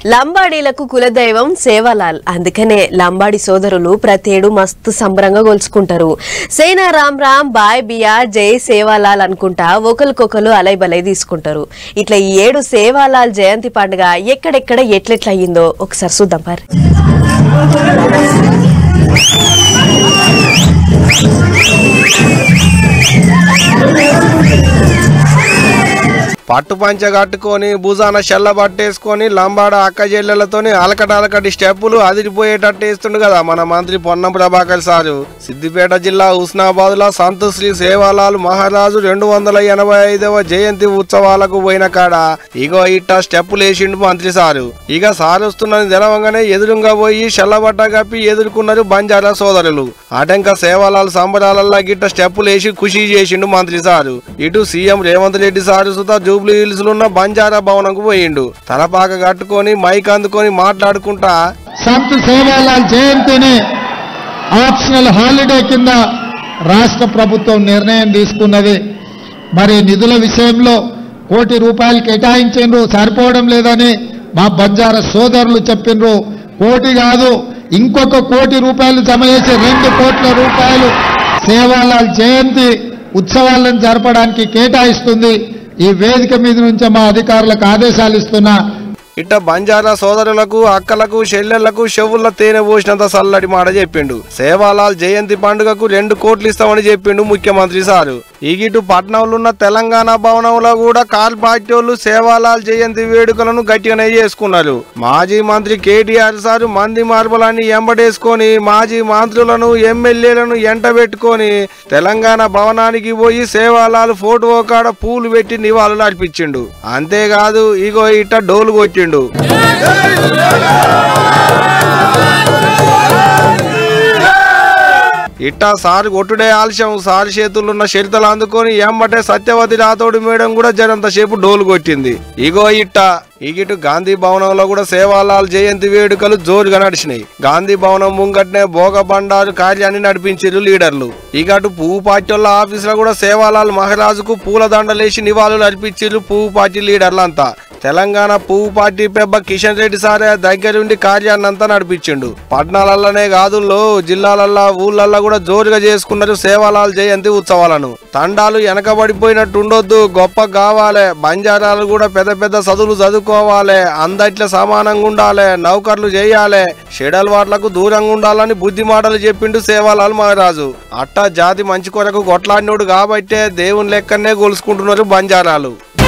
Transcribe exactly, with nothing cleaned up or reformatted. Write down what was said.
లంబాడీలకు కులదైవం సేవాలాల్. అందుకనే లంబాడి సోదరులు ప్రతేడు మస్తు సంబరంగా గొలుచుకుంటారు. సేనా రామ్ రామ్ బాయ్ బియా జై సేవాలాల్ అనుకుంటా ఒకరికొకరు అలై బలై తీసుకుంటారు. ఇట్లా ఈ ఏడు సేవాలాల్ జయంతి పండుగ ఎక్కడెక్కడ ఎట్లెట్లా అయ్యిందో ఒకసారి చూద్దాం పార్. పట్టు పంచ కట్టుకొని భుజాన షెల్ల పట్టేసుకొని లంబాడ అక్క చెల్లెలతోని అలకట అలకటి స్టెప్పులు అదిరిపోయేటట్టు వేస్తుండు కదా మన మంత్రి పొన్నం ప్రభాకర్ సారు. సిద్దిపేట జిల్లా హుస్నాబాద్ లో సంత్ శ్రీ సేవాలాల్ మహారాజు రెండు వందల ఎనభై ఐదవ జయంతి ఉత్సవాలకు పోయిన కాడ ఇగో ఇట్ట స్టెప్పులు వేసిండు మంత్రి సారు. ఇక సారు వస్తున్నది తెలవంగానే ఎదురుగా పోయి షెల్లబట్ట కప్పి ఎదుర్కొన్నారు బంజారా సోదరులు. అటంక సేవాలాల్ సంబరాలల్లా గిట్ట స్టెప్పులు వేసి ఖుషి చేసిండు మంత్రి సారు. ఇటు సీఎం రేవంత్ రెడ్డి సారు సుతా జూబ్లీ హిల్స్ లో ఉన్న బంజారా భవనంకు పోయిండు. తలపాక కట్టుకొని మైక్ అందుకొని మాట్లాడుకుంటా సంత్ సేవాలాల్ జయంతిని ఆప్షనల్ హాలిడే కింద రాష్ట్ర ప్రభుత్వం నిర్ణయం తీసుకున్నది. మరి నిధుల విషయంలో కోటి రూపాయలు కేటాయించిండ్రు, సరిపోవడం లేదని మా బంజారా సోదరులు చెప్పిండ్రు. కోటి కాదు ఇంకొక కోటి రూపాయలు జమ చేసి రెండు కోట్ల రూపాయలు సేవాలాల్ జయంతి ఉత్సవాలను జరపడానికి కేటాయిస్తుంది. ఈ వేదిక మీద నుంచి మా అధికారులకు ఆదేశాలు ఇస్తున్నా. ఇట్ట బంజారా సోదరులకు అక్కలకు చెల్లెళ్లకు చెవుల్లో తేనె పోసినంత సల్లటి మాట చెప్పిండు. సేవాలాల్ జయంతి పండుగకు రెండు కోట్లు ఇస్తామని చెప్పిండు ముఖ్యమంత్రి సారు. ఈగిటు పట్నంలో ఉన్న తెలంగాణ భవనంలో కూడా కాల్ పార్టీ వాళ్ళు సేవాలాల్ జయంతి వేడుకలను గట్టిగానే చేసుకున్నారు. మాజీ మంత్రి కేటీఆర్ సారు మంది మార్బలాన్ని ఎంబడేసుకొని మాజీ మంత్రులను ఎమ్మెల్యేలను ఎంటబెట్టుకొని తెలంగాణ భవనానికి పోయి సేవాలాల్ ఫోటో కాడ పూలు పెట్టి నివాళులు అర్పించిండు. అంతేకాదు ఇగో ఇట్ట డోలు కొట్టిండు. ఇట్టా సారు కొట్టుడే ఆలస్యం. సారు చేతులున్న షరితలు అందుకొని ఎమ్మటే సత్యవతి రాథోడ్ మేడం కూడా జరంతసేపు డోలు కొట్టింది. ఇగో ఇట్ట ఇగిటు గాంధీ భవనంలో కూడా సేవాలాల్ జయంతి వేడుకలు జోరుగా నడిచినాయి. గాంధీ భవనం ముంగట్నే భోగ బండారు కార్యాన్ని నడిపించారు లీడర్లు. ఇగటు పువ్వు పార్టీ వాళ్ళ ఆఫీసులో కూడా సేవాలాల్ మహారాజుకు పూల దండలేసి నివాళులు అర్పించారు పువ్వు పార్టీ లీడర్లంతా. తెలంగాణ పువ్వు పార్టీ పెబ్బ కిషన్ రెడ్డి సారే దగ్గరుండి కార్యాన్ని అంతా నడిపించిండు. పట్టణాలలోనే కాదుల్లో జిల్లాలల్లా ఊళ్ళల్లో కూడా జోరుగా చేసుకున్నారు సేవాలాల్ జయంతి ఉత్సవాలను. తండాలు వెనకబడిపోయినట్టు ఉండొద్దు, గొప్ప కావాలి. బంజారాలు కూడా పెద్ద పెద్ద చదువులు చదువుకోవాలి, అందట్లో సమానంగా ఉండాలి, నౌకర్లు చేయాలి, షెడల్ వాట్లకు దూరంగా ఉండాలని బుద్ధి మాటలు చెప్పిండు సేవాలాల్ మహారాజు. అట్టా జాతి మంచి కొరకు కొట్లాడినోడు కాబట్టే దేవుని లెక్కనే గొలుసుకుంటున్నారు బంజారాలు.